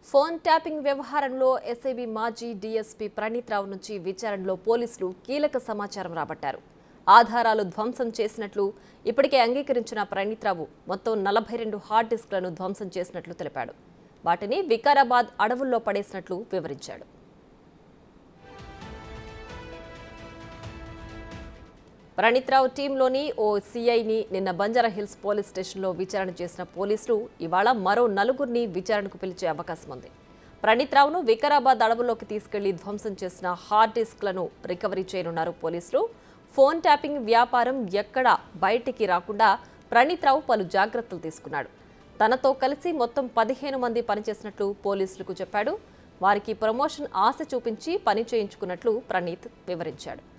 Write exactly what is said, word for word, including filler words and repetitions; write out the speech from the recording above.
Phone tapping వ్యవహారంలో SIB మాజీ DSP Praneeth Rao నుంచి విచారణలో పోలీసులు కీలక సమాచారం రాబట్టారు. ఆధారాలు ధ్వంసం చేసినట్లు ఇప్పటికే అంగీకరించిన ప్రణీత్ రావు మొత్తం నలభై రెండు హార్డ్ డిస్క్లను ధ్వంసం చేసినట్లు తెలిపాడు. వాటిని వికారాబాద్ అడవుల్లో పడేసినట్లు వివరించాడు. ప్రణీత్ రావు టీంలోని ఓ సీఐని నిన్న బంజారాహిల్స్ పోలీస్ స్టేషన్లో విచారణ చేసిన పోలీసులు ఇవాళ మరో నలుగురిని విచారణకు పిలిచే అవకాశం ఉంది. ప్రణీత్ రావును వికారాబాద్ అడవుల్లోకి తీసుకెళ్లి ధ్వంసం చేసిన హార్డ్ డిస్క్లను రికవరీ చేయనున్నారు పోలీసులు. ఫోన్ ట్యాపింగ్ వ్యాపారం ఎక్కడా బయటికి రాకుండా ప్రణీత్ రావు పలు జాగ్రత్తలు తీసుకున్నాడు. తనతో కలిసి మొత్తం పదిహేను మంది పనిచేసినట్లు పోలీసులకు చెప్పాడు. వారికి ప్రమోషన్ ఆశ చూపించి పని చేయించుకున్నట్లు ప్రణీత్ వివరించాడు.